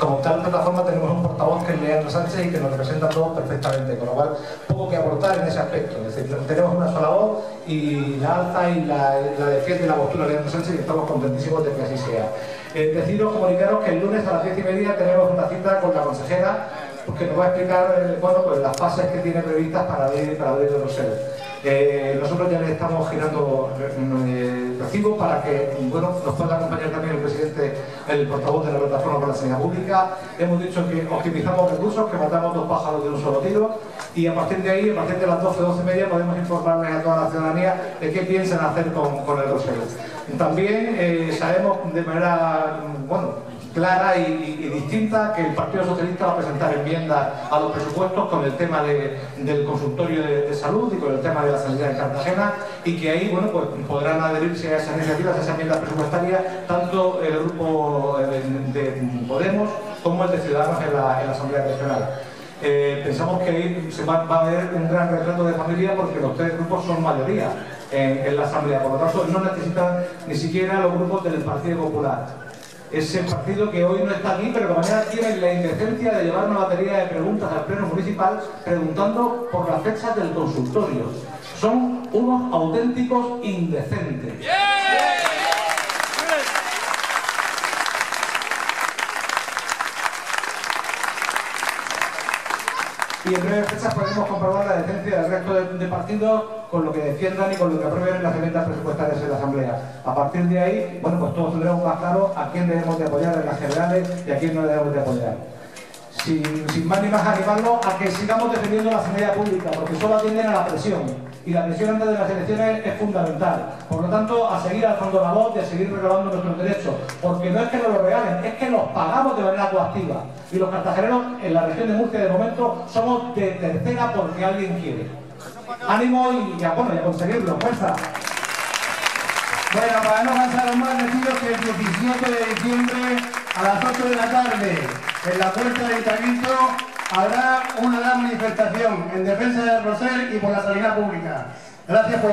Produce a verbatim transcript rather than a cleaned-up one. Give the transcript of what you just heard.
Como tal plataforma tenemos un portavoz que es Leandro Sánchez y que nos representa a todos perfectamente, con lo cual poco que aportar en ese aspecto. Es decir, tenemos una sola voz y la alza y la, la defiende la postura de Leandro Sánchez y estamos contentísimos de que así sea. Eh, deciros, comunicaros que el lunes a las diez y media tenemos una cita con la consejera que nos va a explicar eh, bueno, pues las fases que tiene previstas para abrir, para abrir el Rosell. Eh, nosotros ya le estamos girando eh, recibo para que bueno, nos pueda acompañar también el presidente, el portavoz de la plataforma por la sanidad pública. Hemos dicho que optimizamos recursos, que matamos dos pájaros de un solo tiro y a partir de ahí, a partir de las doce, doce y media podemos informarles a toda la ciudadanía de qué piensan hacer con, con el Rosell. También eh, sabemos de manera bueno, clara y, y, y distinta que el Partido Socialista va a presentar enmiendas a los presupuestos con el tema de, del consultorio de, de salud y con el tema de la sanidad en Cartagena y que ahí bueno, pues, podrán adherirse a esas iniciativas, a esas enmiendas presupuestarias, tanto el grupo de, de Podemos como el de Ciudadanos en la, en la Asamblea Regional. Eh, pensamos que ahí se va, va a haber un gran retrato de familia porque los tres grupos son mayoría en, en la Asamblea, por lo tanto no necesitan ni siquiera los grupos del Partido Popular. Ese partido que hoy no está aquí, pero que mañana tiene la indecencia de llevar una batería de preguntas al pleno municipal preguntando por las fechas del consultorio. Son unos auténticos indecentes. Yeah. Y en breves fechas podemos comprobar la decencia del resto de, de partidos con lo que defiendan y con lo que aprueben en las enmiendas presupuestarias en la Asamblea. A partir de ahí, bueno, pues todos tendremos más claro a quién debemos de apoyar en las generales y a quién no debemos de apoyar. Sin, sin más ni más animarlo a que sigamos defendiendo la sanidad pública, porque solo atienden a la presión. Y la presión antes de las elecciones es fundamental. Por lo tanto, a seguir alzando la voz y a seguir reclamando nuestros derechos. Porque no es que nos lo regalen, es que los pagamos de manera coactiva. Y los cartageneros en la región de Murcia de momento somos de tercera porque alguien quiere. Ánimo y, y, a, bueno, y a conseguirlo, fuerza. Bueno, para no cansaros más, deciros que el diecisiete de diciembre a las ocho de la tarde en la puerta del Ayuntamiento habrá una gran manifestación en defensa del Rosell y por la sanidad pública. Gracias por